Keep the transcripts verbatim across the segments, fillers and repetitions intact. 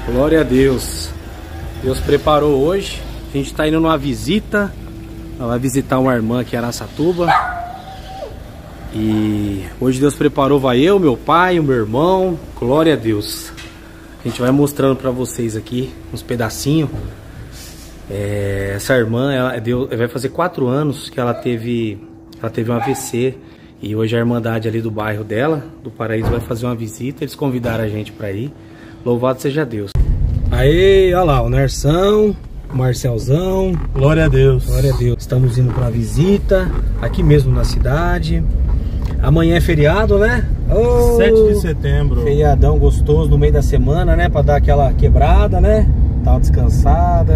Glória a Deus. Deus preparou hoje. A gente está indo numa visita. Ela vai visitar uma irmã aqui em Araçatuba. E hoje Deus preparou, vai eu, meu pai, o meu irmão. Glória a Deus. A gente vai mostrando para vocês aqui uns pedacinhos. É, essa irmã, ela, Deus, vai fazer quatro anos que ela teve, ela teve um A V C. E hoje a Irmandade ali do bairro dela, do Paraíso, vai fazer uma visita. Eles convidaram a gente para ir. Louvado seja Deus. Aí, olha lá, o Nerção, o Marcelzão. Glória a Deus. Glória a Deus. Estamos indo para visita, aqui mesmo na cidade. Amanhã é feriado, né? Oh, sete de setembro. Feriadão gostoso no meio da semana, né? Para dar aquela quebrada, né? Dar uma descansada.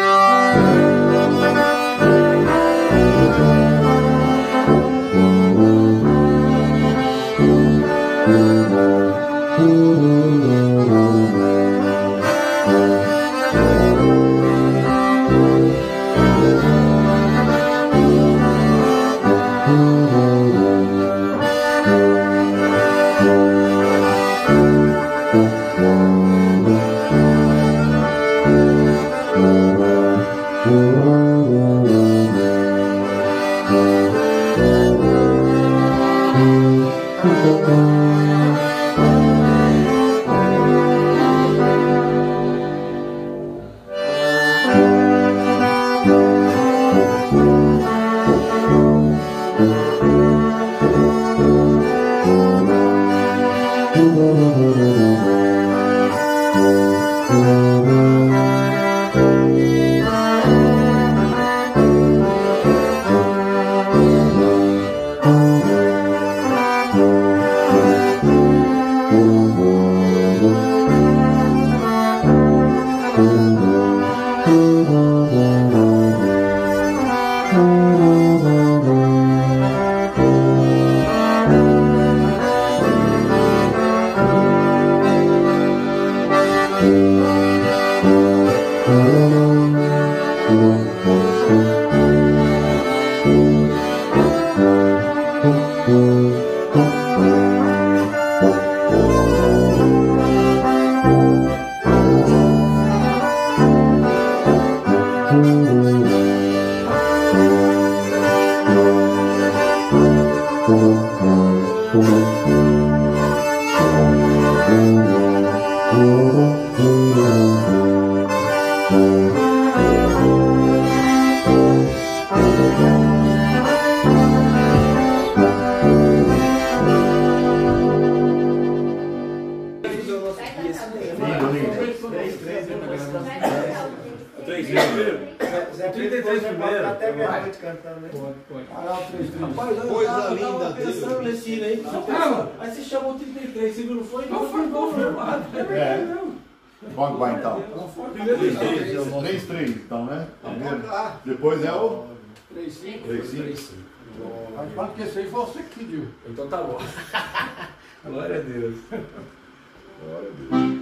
trinta e três primeiro. Até meia-noite cantando, né? Pode, pode. Coisa linda pensando nesse hino aí. Aí você chamou trinta e três, você não foi? Não foi confirmado. É. Vamos lá então. três três então, né? Depois é o três cinco. três cinco. Mas quanto que esse aí foi você que pediu. Então tá bom. Glória a Deus. Glória a Deus.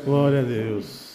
Glória a Deus.